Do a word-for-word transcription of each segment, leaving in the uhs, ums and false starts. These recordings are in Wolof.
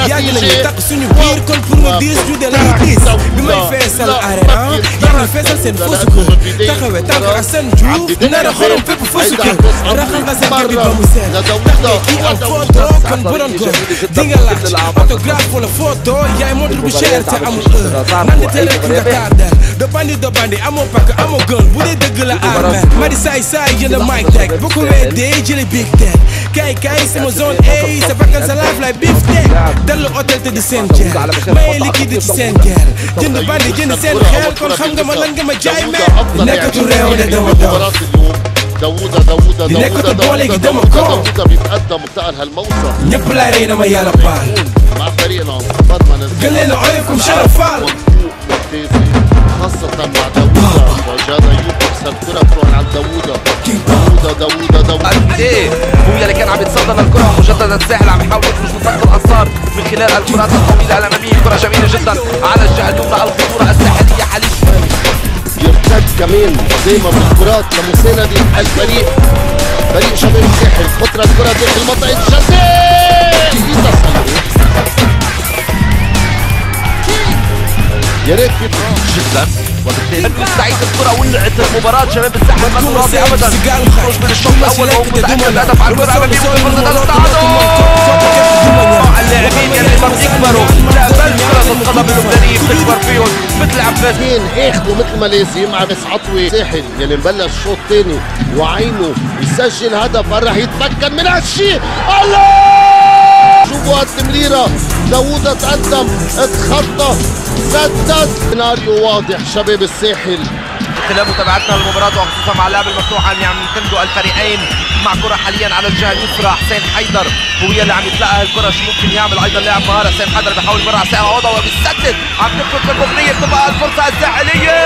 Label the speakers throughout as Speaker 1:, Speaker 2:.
Speaker 1: yàgg nañu takk suñu biir kon pour nga diis ñu de lay diis bi may feesal arena yàgg na feesal seen foosu kër taxawee tànk ak seen juuf nar a xorom fépp foosu kër raxal nga seen kër bi ba mu seet taxte kii am photo kon bu doon góor di nga laaj autographe wala photo yaay montre bu cher te amul heure nandi te rek nga tardel do bandi do bandi amoo pakk amoo gën bu dee dëgg la armé mari saay saay jënd mic teg bu ko weedee jële big teg kay kay sama zone A sa bakkan sa life like beef teg dellu hôtel te di seen jeer maye liquide ci seen guerre jënd bandi jënd seen xel kon xam nga ma lan nga ma jaay mais nekkatu réew de dama daw
Speaker 2: داوودة داوودة
Speaker 1: داوودة داوودة
Speaker 2: داوودة بيتقدم وبتقل هالموسم
Speaker 1: ñëpp lay rey na ma yàlla baal
Speaker 2: مع فريقنا ضمن
Speaker 1: قال لنا عيبكم شرف فال
Speaker 2: خاصة مع داوودة وجاد أيوب بكسر الكرة بتروح عند داوودة داوودة داوودة داوودة
Speaker 3: ايه هو اللي كان عم يتصدر للكرة مجددا الساحل عم يحاول يخرج من خط الأنصار من خلال الكرات الطويلة الأمامية كرة جميلة جدا على الجهة اليمنى الخطورة الساحلية حاليا
Speaker 2: يرتد كمان زي ما بالكرات لمساندة الفريق فريق شباب الساحل خطرة الكرة داخل منطقة الجزاء يا ريت
Speaker 3: جدا وبالتالي مستعيد الكرة ولعت المباراة شباب الساحل ما راضي ابدا يخرج من الشوط الاول وهو متأكد الهدف على الكرة اماميه وفرصة التعادل اللاعبين يلي ما بيكبروا لا بل كرة القدم اللبنانية بتكبر فيهم مثل عباس
Speaker 2: مين اخذوا مثل ما لازم على بس عطوة ساحل يلي مبلش الشوط الثاني وعينه يسجل هدف راح يتمكن من هالشيء الله شوفوا هالتمريرة داوودة تقدم اتخطى سدد سيناريو واضح شباب الساحل
Speaker 3: خلال متابعتنا للمباراة وخصوصا مع اللعب المفتوح اللي عم يمتلكوا الفريقين مع كرة حاليا على الجهة اليسرى حسين حيدر هو اللي عم يتلقى الكرة شو ممكن يعمل ايضا لاعب مهارة حسين حيدر بيحاول يمر على ساعة عوضة وبيسدد عم تفرق المغنية بتبقى الفرصة الساحلية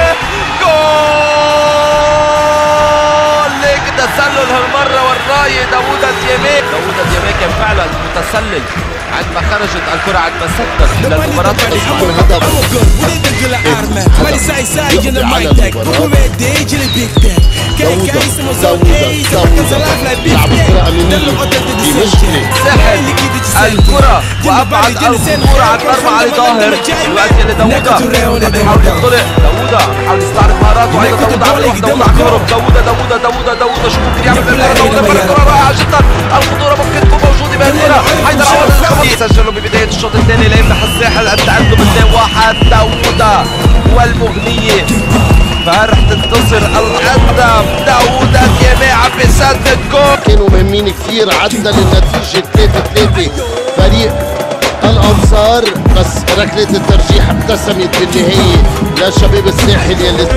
Speaker 3: جول ليك تسلل هالمرة والراية داودا دييمي داودا دييمي كان فعلا متسلل عندما خرجت الكرة عندما سدد للمباراة
Speaker 2: يكون هدف
Speaker 1: مالي ساي ساي جنى مايتك بكو بيدي جلي بيك تك كاي كاي سمو زون اي سبقن سلاف لاي بيك تك دلو قدر تدي سنجي
Speaker 3: ساحل الكرة وأبعد الخطورة عن مرمى علي ظاهر الوقت اللي داوودة بيحاول ينطلق داوودة بيحاول يستعرض مهاراته أيضا داوودة عم يوقف داوودة عم يهرب داوودة داوودة داوودة داوودة شو ممكن يعمل بالكرة داوودة بالكرة رائعة جدا الخطورة ممكن تكون موجودة بهالكرة حيدر عوض الخطي سجلوا ببداية الشوط الثاني ليفتح الساحل التقدم اثنين واحد داوودة والمغنية فرح تنتصر القدم داودا دييمي عم بيسدد جول
Speaker 2: كانوا مهمين كثير عدنا للنتيجة ثلاثة ثلاثة فريق الأنصار بس ركلة الترجيح ابتسمت بالنهاية لشباب الساحل يلي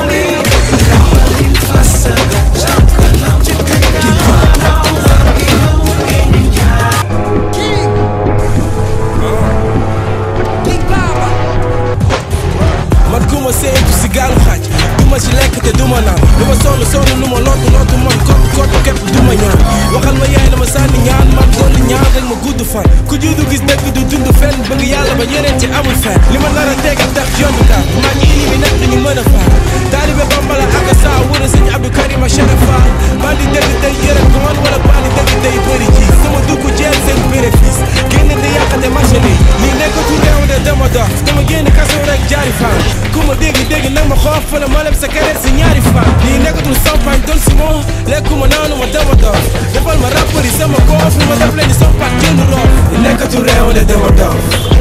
Speaker 1: Duma ci lekk te duma naan duma sonn sonn nu ma lootu lootu man kot kot képp duma ñaan waxal ma yaay na ma sànni ñaan man doon ñaan rek ma gudd fan ku juddu gis dëgg du dund fenn bëgg yàlla ba yeneen ci amul fenn li ma nar a tegal tax yomb taal maa ngi indi bi nag dañu mën a faal taalibe Bambala ak saa wër sëñ Abdou Karim Chérif Fall maa di dëgg day yërëm ko man wala baa di dëgg day bëri ji sama dugg jeel seen bénéfice génn di yàqate marché li lii nekkatu réew de dama dox dama génn kaso rek jaari fan ku ma dégg dégg nag ma xoof fa la ma lem sa carrière si ñaari fan lii nekkatul sampañ doon si moom lekkuma naanu ma dama dox defal ma rappeur yi sama koof lu ma def leen di sampañ jënd roof li nekkatul réew de dama dox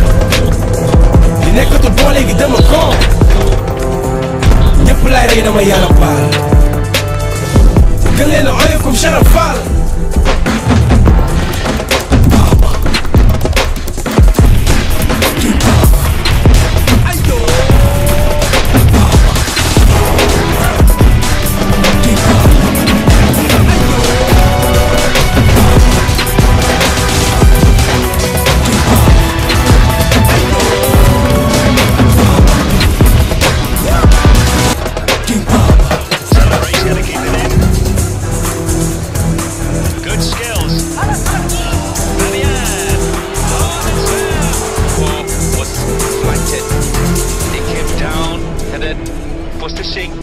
Speaker 1: li nekkatul boo léegi dama koof ñëpp lay rey dama yàlla baal gën leen a oyof comme Chérif Fall
Speaker 4: was to shake